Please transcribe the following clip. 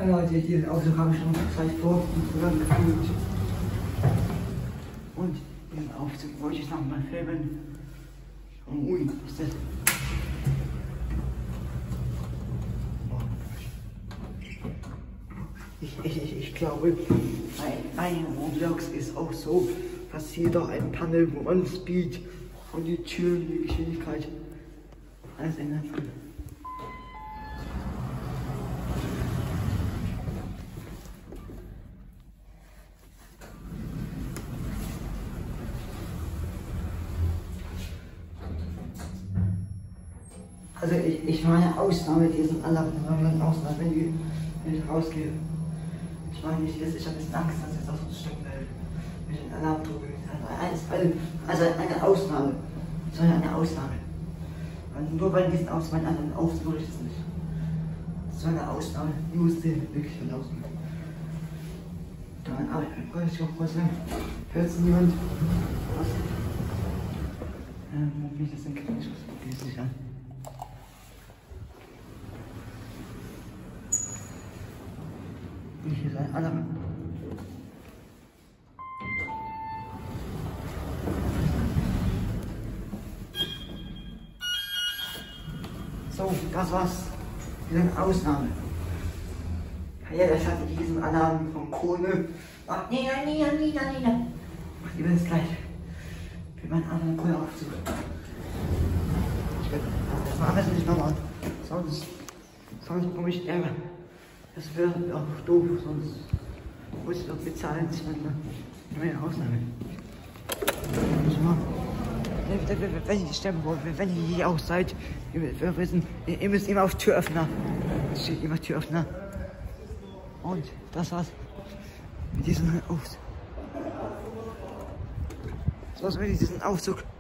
Leute, diesen Aufzug habe ich schon seit vor und zusammengeführt. Und diesen Aufzug wollte ich nochmal filmen. Und ui, was ist das? Ich glaube, bei einigen Vlogs ist auch so, dass hier doch ein Panel, wo man Speed und die Türen, die Geschwindigkeit alles ändern kann. Also ich mache eine Ausnahme diesen Alarm, Ausnahme, wenn ich rausgehe. Ich meine nicht, ich habe ein bisschen Angst, dass jetzt auch so stecken bleibt, wenn ich den Alarm drücke. Also eine Ausnahme. Das war eine Ausnahme. Und nur weil diesen Ausnahme anderen Aufzug ich das nicht. Das war eine Ausnahme, die musste wirklich verlaufen. Aber ich wollte ich auch mal sagen, hört es niemand? Was? Nicht, das sind keine Schuss, die ist nicht an. Hier ist ein Alarm. So, das war's. Diese Ausnahme. Ja, das hatte diesen Alarm vom KONE. Ach, nee. Mach lieber das gleich. Für meinen anderen KONE-Aufzug. Das machen wir nicht nochmal. Sonst bekomme ich Ärger. Das wäre auch doof, sonst muss ich doch bezahlen, meine Ausnahme. Wenn ich sterben wollte, wenn ihr hier auch seid, wir wissen, ihr müsst immer auf Türöffner. Es steht immer Türöffner. Und das war's mit diesem Aufzug. Das war's mit diesem Aufzug.